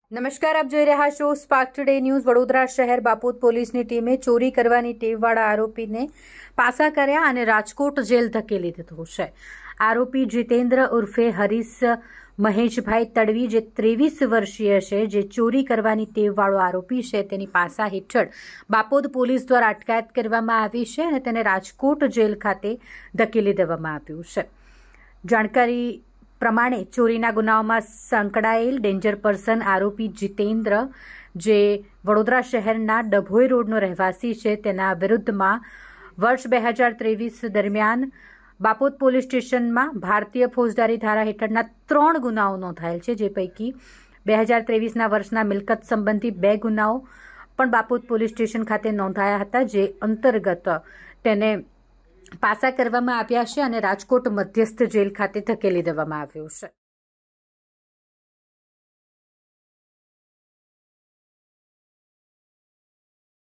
નમસ્કાર, આપ જોઈ રહ્યા છો સ્પાર્ક ટુડે ન્યૂઝ। વડોદરા શહેર બાપોદ પોલીસની ટીમે ચોરી કરવાની ટેવવાળા આરોપીને પાસા કર્યા અને રાજકોટ જેલ ધકેલી દીધો છે। આરોપી જીતેન્દ્ર ઉર્ફે હરીશ મહેશભાઈ તડવી, જે 23 વર્ષીય છે, જે ચોરી કરવાની ટેવવાળો આરોપી છે, તેની પાસા હેઠળ બાપોદ પોલીસ દ્વારા અટકાયત કરવામાં આવી છે અને તેને રાજકોટ જેલ ખાતે ધકેલી દેવામાં આવ્યું છે। જાણકારી પ્રમાણે ચોરીના ગુનાઓમાં સંકળાયેલ ડેન્જર પર્સન આરોપી જીતેન્દ્ર, જે વડોદરા શહેરના ડભોઈ રોડનો રહેવાસી છે, તેના વિરુદ્ધમાં વર્ષ 2023 દરમિયાન બાપોદ પોલીસ સ્ટેશનમાં ભારતીય ફોજદારી ધારા હેઠળના 3 ગુનાઓ નોંધાયેલ છે, જે પૈકી 2023ના વર્ષના મિલકત સંબંધી 2 ગુનાઓ પણ બાપોદ પોલીસ સ્ટેશન ખાતે નોંધાયા હતા, જે અંતર્ગત તેને પાસા કરવામાં આવ્યા છે અને રાજકોટ મધ્યસ્થ જેલ ખાતે ધકેલી દેવામાં આવ્યો છે।